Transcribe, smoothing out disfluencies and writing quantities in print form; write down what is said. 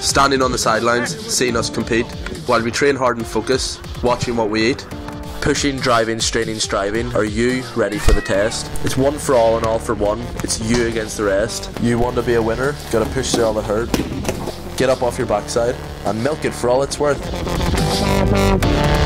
standing on the sidelines, seeing us compete, while we train hard and focus, watching what we eat. Pushing, driving, straining, striving. Are you ready for the test? It's one for all and all for one. It's you against the rest. You want to be a winner, gotta push through all the hurt, get up off your backside and milk it for all it's worth.